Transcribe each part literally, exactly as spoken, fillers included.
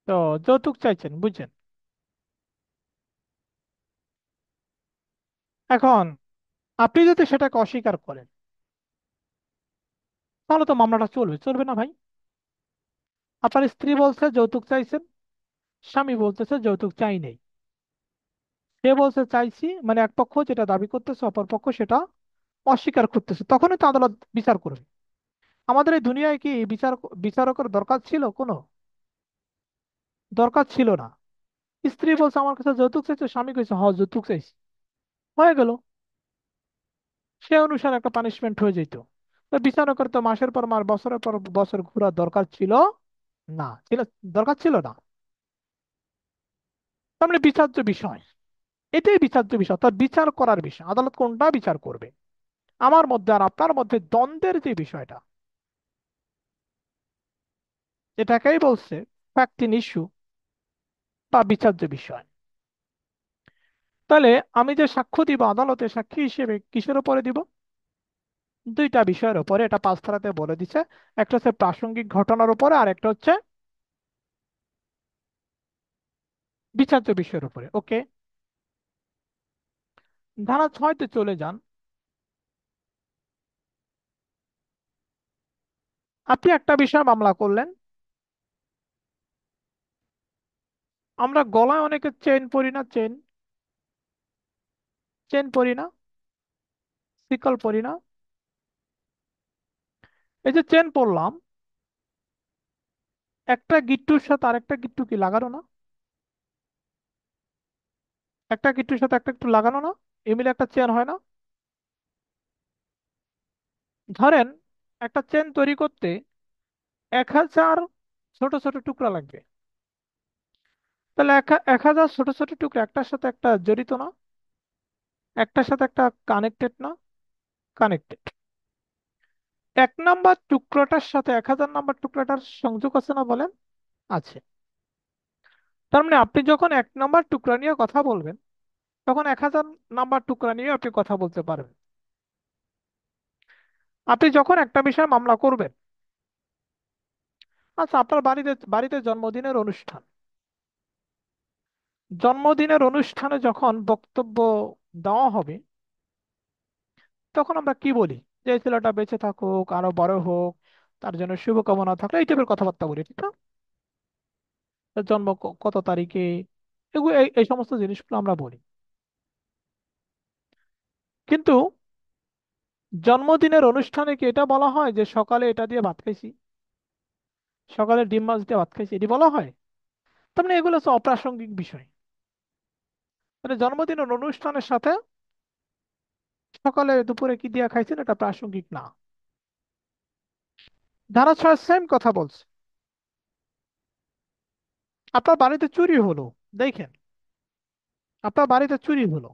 তো যৌতুক চাইছেন, বুঝছেন? এখন আপনি যদি সেটাকে অস্বীকার করেন, তাহলে তো মামলাটা চলবে, চলবে না ভাই? আপনার স্ত্রী বলছে যৌতুক চাইছেন, স্বামী বলতেছে যৌতুক চাই নাই। সে বলছে চাইছি, মানে এক পক্ষ যেটা দাবি করতেছে, অপর পক্ষ সেটা অস্বীকার করতেছে, তখনই তো আদালত বিচার করবে। আমাদের এই দুনিয়ায় কি বিচার বিচারকের দরকার ছিল কোনো? দরকার ছিল না। স্ত্রী বলছে আমার কাছে যৌতুক চাইছে, স্বামী কইছে হ যৌতুক চাইছি, হয়ে গেল। সে অনুসারে একটা পানিশমেন্ট হয়ে যেত। তো বিচারকের তো মাসের পর মাস, বছরের পর বছর ঘোরার দরকার ছিল না, ছিল? দরকার ছিল না। তার মানে বিচার্য বিষয়, এটাই বিচার্য বিষয়, তার বিচার করার বিষয়। আদালত কোনটা বিচার করবে? আমার মধ্যে আর আপনার মধ্যে দ্বন্দ্বের যে বিষয়টা, এটাকেই বলছে ফ্যাক্ট ইন ইস্যু বা বিচার্য বিষয়। তাহলে আমি যে সাক্ষ্য দিব আদালতে সাক্ষী হিসেবে, কিসের উপরে দিব? দুইটা বিষয়ের উপরে, এটা পাঁচ ধারাতে বলে দিছে। একটা হচ্ছে প্রাসঙ্গিক ঘটনার উপরে, আর একটা হচ্ছে বিচার্য বিষয়ের উপরে। ওকে, ধারা ছয়তে চলে যান। আপনি একটা বিষয় মামলা করলেন। আমরা গলায় অনেকে চেন পরি না? চেন, চেন পরি না? শিকল পরি না? এই যে চেন পরলাম, একটা গিট্টুর সাথে আরেকটা গিট্টু কি লাগানো না? একটা গিট্টুর সাথে একটা একটু লাগানো না? এ মিলে একটা চেন হয় না? ধরেন একটা চেন তৈরি করতে এক হাজার ছোট ছোট টুকরা লাগবে। তাহলে এক হা- এক হাজার ছোট ছোট টুকরা একটার সাথে একটা জড়িত না? একটার সাথে একটা কানেক্টেড না? কানেক্টেড। এক নাম্বার টুকরোটার সাথে এক হাজার নাম্বার টুকরাটার সংযোগ আছে না, বলেন? আছে। তার মানে আপনি যখন এক নাম্বার টুকরা নিয়ে কথা বলবেন, তখন এক হাজার নাম্বার টুকরা নিয়ে আপনি কথা বলতে পারবেন। আপনি যখন একটা বিষয়ে মামলা করবেন, আচ্ছা আপনার বাড়িতে বাড়িতে জন্মদিনের অনুষ্ঠান, জন্মদিনের অনুষ্ঠানে যখন বক্তব্য দেওয়া হবে, তখন আমরা কি বলি? যে এই ছেলেটা বেঁচে থাকুক, আরো বড় হোক, তার জন্য শুভকামনা থাকলে, এই টাইপের কথাবার্তা বলি, ঠিক না? তার জন্ম ক- কত তারিখে, এগুলো এই এই সমস্ত জিনিসগুলো আমরা বলি। কিন্তু জন্মদিনের অনুষ্ঠানে কি এটা বলা হয় যে সকালে এটা দিয়ে ভাত খাইছি, সকালে ডিম মাছ দিয়ে ভাত খাইছি, এটি বলা হয়? তার মানে এগুলো হচ্ছে অপ্রাসঙ্গিক বিষয়। মানে জন্মদিনের অনুষ্ঠানের সাথে সকালে দুপুরে কি দিয়ে খাইছেন এটা প্রাসঙ্গিক না। ধারা ছয় সেম কথা বলছে। আপনার বাড়িতে চুরি হলো, দেখেন, আপনার বাড়িতে চুরি হলো,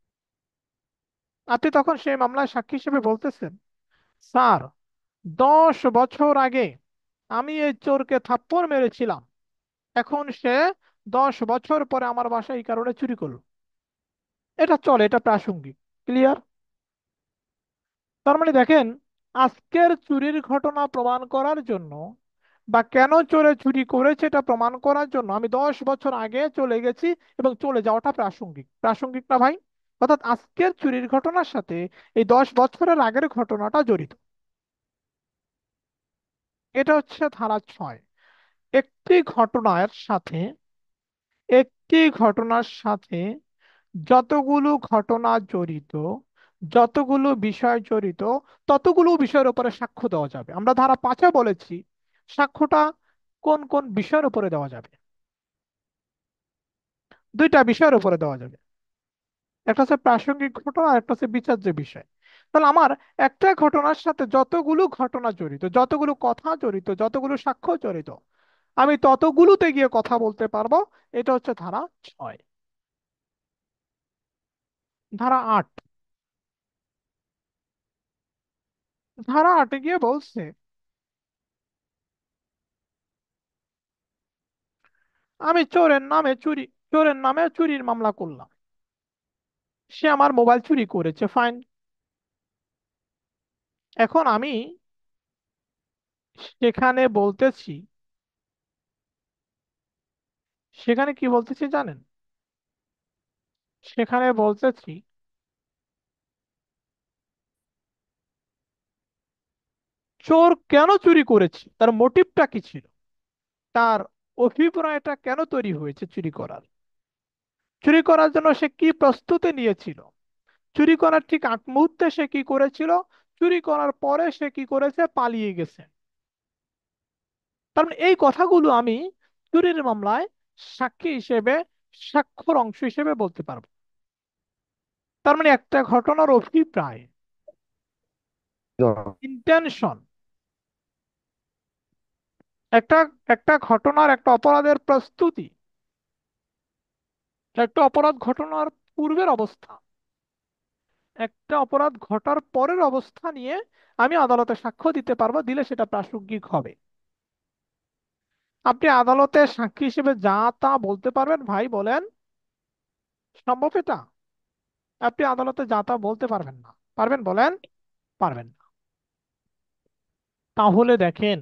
আপনি তখন সেই মামলায় সাক্ষী হিসেবে বলতেছেন, স্যার, দশ বছর আগে আমি এই চোরকে থাপ্পড় মেরেছিলাম, এখন সে দশ বছর পরে আমার বাসায় এই কারণে চুরি করলো। এটা চলে, এটা প্রাসঙ্গিক। ক্লিয়ার? তার মানে দেখেন, আজকের চুরির ঘটনা প্রমাণ করার জন্য বা কেন চোরে চুরি করেছে এটা প্রমাণ করার জন্য আমি দশ বছর আগে চলে গেছি, এবং চলে যাওয়াটা প্রাসঙ্গিক। প্রাসঙ্গিক না ভাই? অর্থাৎ আজকের চুরির ঘটনার সাথে এই দশ বছরের আগের ঘটনাটা জড়িত। এটা হচ্ছে ধারা ছয়। একটি ঘটনার সাথে, একটি ঘটনার সাথে যতগুলো ঘটনা জড়িত, যতগুলো বিষয় জড়িত, ততগুলো বিষয়ের উপরে সাক্ষ্য দেওয়া যাবে। আমরা ধারা পাঁচে বলেছি সাক্ষ্যটা কোন কোন বিষয়ের উপরে দেওয়া যাবে। দুইটা বিষয়ের উপরে দেওয়া যাবে, একটা হচ্ছে প্রাসঙ্গিক ঘটনা, আর একটা হচ্ছে বিচার্য বিষয়। তাহলে আমার একটা ঘটনার সাথে যতগুলো ঘটনা জড়িত, যতগুলো কথা জড়িত, যতগুলো সাক্ষ্য জড়িত, আমি ততগুলোতে গিয়ে কথা বলতে পারবো। এটা হচ্ছে ধারা ছয়। ধারা আট, ধারা আটে গিয়ে বলছে, আমি চোরের নামে চুরি চোরের নামে চুরির মামলা করলাম, সে আমার মোবাইল চুরি করেছে, ফাইন। এখন আমি সেখানে বলতেছি সেখানে কি বলতেছি জানেন? সেখানে বলতেছি, চোর কেন চুরি করেছে, তার মোটিভটা কি ছিল, তার অভিপ্রায়টা কেন তৈরি হয়েছে চুরি করার। চুরি করার জন্য সে কি প্রস্তুতি নিয়েছিল, চুরি করার ঠিক আগ মুহূর্তে সে কি করেছিল, চুরি করার পরে সে কি করেছে, পালিয়ে গেছে। তার মানে এই কথাগুলো আমি চুরির মামলায় সাক্ষী হিসেবে, সাক্ষ্যর অংশ হিসেবে বলতে পারবো। তার মানে একটা ঘটনার অভিপ্রায়, ইন্টেনশন, একটা একটা ঘটনার, একটা অপরাধের প্রস্তুতি, একটা অপরাধ ঘটনার পূর্বের অবস্থা, একটা অপরাধ ঘটার পরের অবস্থা নিয়ে আমি আদালতে সাক্ষ্য দিতে পারবো, দিলে সেটা প্রাসঙ্গিক হবে। আপনি আদালতে সাক্ষী হিসেবে যা তা বলতে পারবেন ভাই, বলেন? সম্ভব এটা? আপনি আদালতে যা তা বলতে পারবেন না। পারবেন বলেন? পারবেন না। তাহলে দেখেন,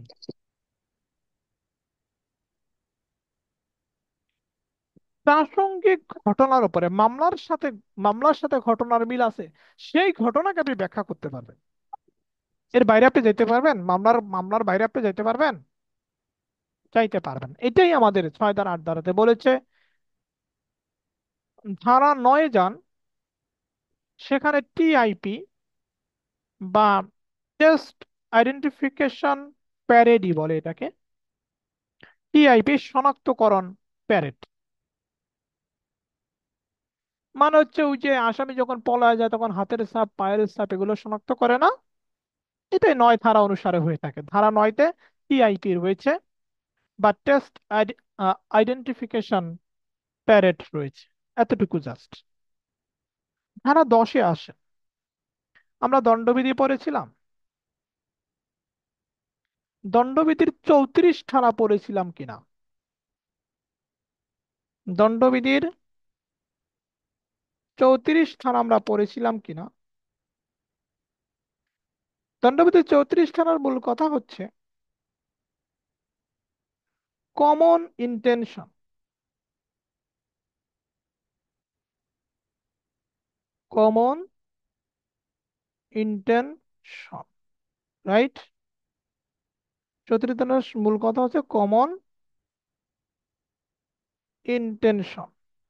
প্রাসঙ্গিক ঘটনার উপরে মামলার সাথে, মামলার সাথে ঘটনার মিল আছে, সেই ঘটনাকে আপনি ব্যাখ্যা করতে পারবেন। এর বাইরে আপনি যেতে পারবেন? মামলার মামলার বাইরে আপনি যেতে পারবেন? চাইতে পারবেন। এটাই আমাদের ছয় ধারা আট ধারাতে বলেছে। ধারা নয় যান, সেখানে টিআইপি বা টেস্ট আইডেন্টিফিকেশন প্যারেডি বলে এটাকে, টিআইপি শনাক্তকরণ প্যারেড। মানে হচ্ছে ওই যে আসামি যখন পলায় যায় তখন হাতের ছাপ, পায়ের ছাপ এগুলো শনাক্ত করে না, এটাই নয় ধারা অনুসারে হয়ে থাকে। ধারা নয়তে টিআইপি রয়েছে বা টেস্ট আইডেন্টিফিকেশন প্যারেড রয়েছে, এতটুকু জাস্ট। ধারা দশে আসে, আমরা দণ্ডবিধি পড়েছিলাম, দণ্ডবিধির চৌত্রিশ ধারা পড়েছিলাম কিনা? দণ্ডবিধির চৌত্রিশ ধারা আমরা পড়েছিলাম কিনা? দণ্ডবিধির চৌত্রিশ ধারার মূল কথা হচ্ছে common intention, common intention, right? চৌত্রিশ ধারার মূল কথা হচ্ছে কমন ইন্টেনশন,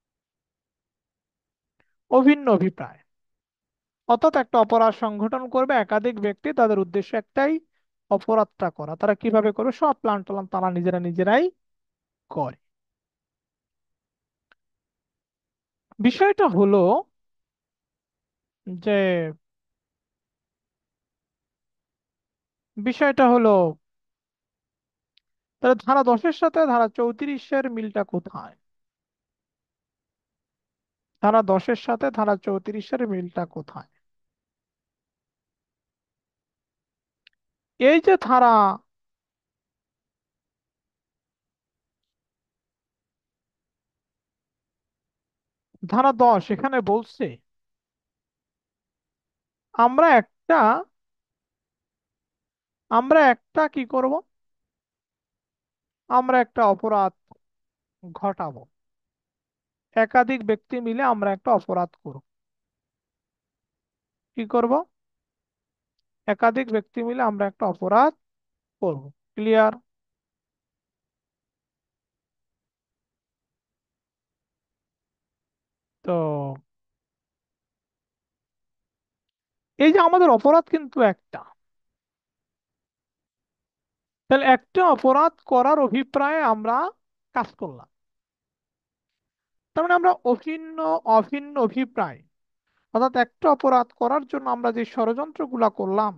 অভিন্ন অভিপ্রায়। অর্থাৎ একটা অপরাধ সংগঠন করবে একাধিক ব্যক্তি, তাদের উদ্দেশ্য একটাই, অপরাধটা করা। তারা কিভাবে করবে, সব প্ল্যান টলান তারা নিজেরা নিজেরাই করে। বিষয়টা হলো যে, বিষয়টা হলো তাহলে ধারা দশের সাথে ধারা চৌত্রিশের মিলটা কোথায়? ধারা দশের সাথে ধারা চৌত্রিশের মিলটা কোথায়? এই যে ধারা, ধারা দশ এখানে বলছে আমরা একটা, আমরা একটা কি করব, আমরা একটা অপরাধ ঘটাবো, একাধিক ব্যক্তি মিলে আমরা একটা অপরাধ করব। কি করব? একাধিক ব্যক্তি মিলে আমরা একটা অপরাধ করব। ক্লিয়ার? তো এই যে আমাদের অপরাধ কিন্তু একটা, তাহলে একটা অপরাধ করার অভিপ্রায়ে আমরা কাজ করলাম। তার মানে আমরা অভিন্ন, অভিন্ন অভিপ্রায়, অর্থাৎ একটা অপরাধ করার জন্য আমরা যে ষড়যন্ত্রগুলা করলাম,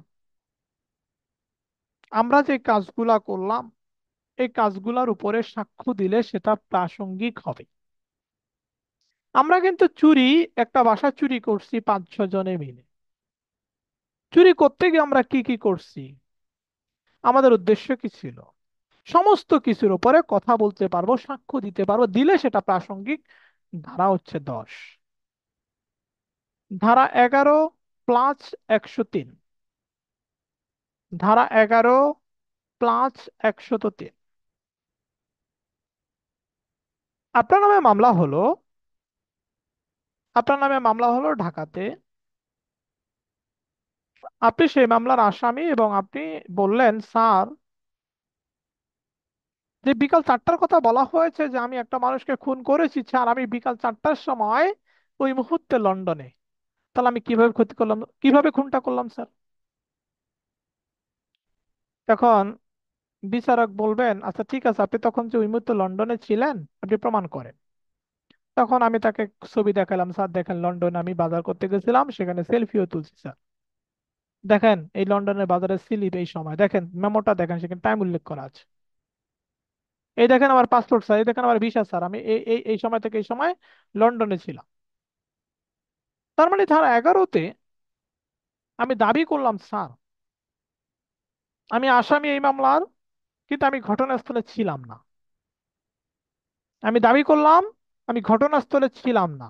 আমরা যে কাজগুলা করলাম, এই কাজগুলার উপরে সাক্ষ্য দিলে সেটা প্রাসঙ্গিক হবে। আমরা কিন্তু চুরি, একটা বাসা চুরি করছি পাঁচ ছ জনে মিলে। চুরি করতে গিয়ে আমরা কি কি করছি, আমাদের উদ্দেশ্য কি ছিল, সমস্ত কিছুর উপরে কথা বলতে পারবো, সাক্ষ্য দিতে পারবো, দিলে সেটা প্রাসঙ্গিক। ধারা হচ্ছে দশ। ধারা এগারো প্লাস একশো তিন, ধারা এগারো প্লাস একশত তিন, আপনার নামে মামলা হলো আপনার নামে মামলা হলো ঢাকাতে। আপনি সেই মামলার আসামি এবং আপনি বললেন, স্যার, যে বিকাল চারটার কথা বলা হয়েছে যে আমি একটা মানুষকে খুন করেছি, স্যার আমি বিকাল চারটার সময় ওই মুহূর্তে লন্ডনে। তাহলে আমি কিভাবে ক্ষতি করলাম, কিভাবে খুনটা করলাম স্যার? তখন বিচারক বলবেন, আচ্ছা ঠিক আছে, আপনি তখন যে ওই মুহূর্তে লন্ডনে ছিলেন আপনি প্রমাণ করেন। তখন আমি তাকে ছবি দেখালাম, স্যার দেখেন লন্ডনে আমি বাজার করতে গেছিলাম, সেখানে সেলফিও তুলছি স্যার। দেখেন এই লন্ডনের বাজারের স্লিপ, এই সময় দেখেন মেমোটা দেখেন, সেখানে টাইম উল্লেখ করা আছে। এই দেখেন আমার পাসপোর্ট স্যার, এই দেখেন আমার ভিসা স্যার, আমি এই এই এই সময় থেকে এই সময় লন্ডনে ছিলাম। তার মানে ধারা এগারোতে আমি দাবি করলাম, স্যার আমি আসামি এই মামলার, কিন্তু আমি ঘটনাস্থলে ছিলাম না। আমি দাবি করলাম আমি ঘটনাস্থলে ছিলাম না,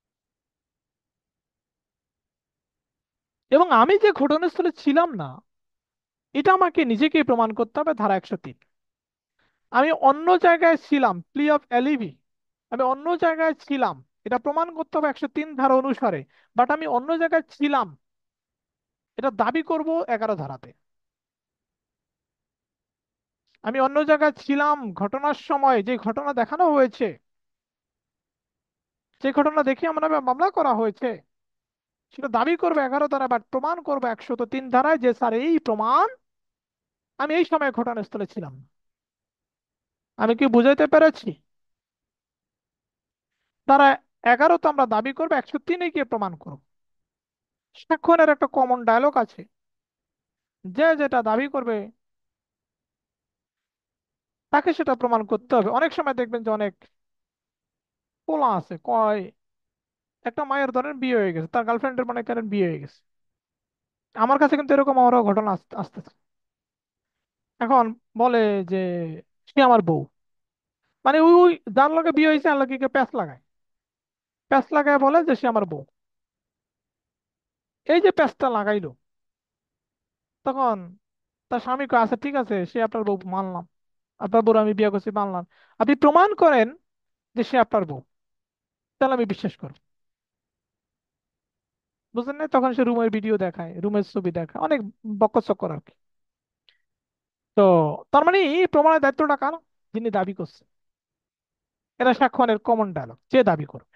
এবং আমি যে ঘটনাস্থলে ছিলাম না এটা আমাকে নিজেকেই প্রমাণ করতে হবে, ধারা একশো তিন। আমি অন্য জায়গায় ছিলাম, প্লি অফ অ্যালিবি, আমি অন্য জায়গায় ছিলাম, এটা প্রমাণ করতে হবে একশো তিন ধারা অনুসারে। বাট আমি অন্য জায়গায় ছিলাম, এটা দাবি করব এগারো ধারাতে। আমি অন্য জায়গায় ছিলাম ঘটনার সময়, যে ঘটনা দেখানো হয়েছে, যে ঘটনা দেখে আমার নামে মামলা করা হয়েছে, সেটা দাবি করবে এগারো ধারা, বাট প্রমাণ করবো একশত তিন ধারায় যে স্যার এই প্রমাণ, আমি এই সময় ঘটনাস্থলে ছিলাম না। আমি কি বুঝাইতে পেরেছি? তারা এগারো তো আমরা দাবি করবো, একশো তিনে গিয়ে প্রমাণ করবো। সাক্ষ্যনের একটা কমন ডায়লগ আছে, যে যেটা দাবি করবে তাকে সেটা প্রমাণ করতে হবে। অনেক সময় দেখবেন যে অনেক পোলা আছে কয়, একটা মায়ের ধরেন বিয়ে হয়ে গেছে, তার গার্লফ্রেন্ডের মনে করেন বিয়ে হয়ে গেছে। আমার কাছে কিন্তু এরকম আরো ঘটনা আস- আসতেছে। এখন বলে যে সে আমার বউ, মানে ওই ওই যার লগে বিয়ে হয়েছে আর লগে প্যাঁচ লাগায়, প্যাঁচ লাগায় বলে যে সে আমার বউ। এই যে প্যাঁচটা লাগাইলো, তখন তার স্বামী কয়, আচ্ছা ঠিক আছে, সে আপনার বউ মানলাম, আপনার বউ আমি বিয়ে করছি মানলাম, আপনি প্রমাণ করেন যে সে আপনার বউ, তাহলে আমি বিশ্বাস করব। বুঝলেন না? তখন সে রুমের ভিডিও দেখায়, রুমের ছবি দেখায়, অনেক বকচকর আর কি। তো তার মানে এই প্রমাণের দায়িত্বটা কার? যিনি দাবি করছে। এটা সাক্ষ্যনের কমন ডায়লগ, যে দাবি করবে।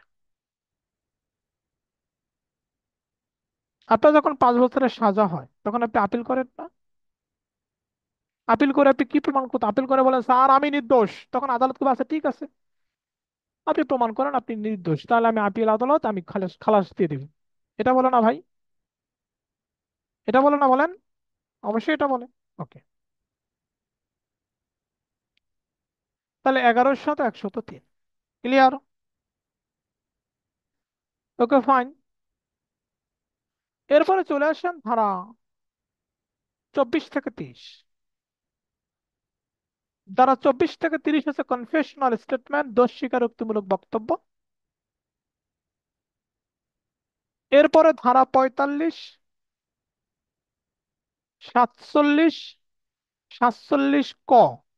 আপনার যখন পাঁচ বছরের সাজা হয় তখন আপনি আপিল করেন না? আপিল করে আপনি কি প্রমাণ করতে, আপিল করে বলেন স্যার আমি নির্দোষ, তখন আদালত কি আছে, ঠিক আছে আপনি প্রমাণ করেন আপনি নির্দোষ, তাহলে আমি আপিল আদালত আমি খালাস খালাস দিয়ে দিব। এটা বলে না ভাই? এটা বলে না, বলেন? অবশ্যই এটা বলে। ওকে, তাহলে এগারোর সাথে একশত তিন, ক্লিয়ার? Okay fine. এরপরে চলে আসেন ধারা চব্বিশ থেকে তিরিশ। ধারা চব্বিশ থেকে তিরিশ হচ্ছে কনফেশনাল স্টেটমেন্ট, দোষ স্বীকারোক্তিমূলক বক্তব্য। এরপরে ধারা পঁয়তাল্লিশ, সাতচল্লিশ, সাতচল্লিশ ক।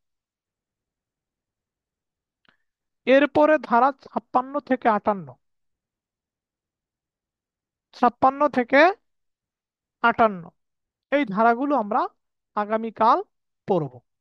এরপরে ধারা ছাপ্পান্ন থেকে আটান্ন, ছাপ্পান্ন থেকে আটান্ন, এই ধারাগুলো আমরা আগামীকাল পড়ব।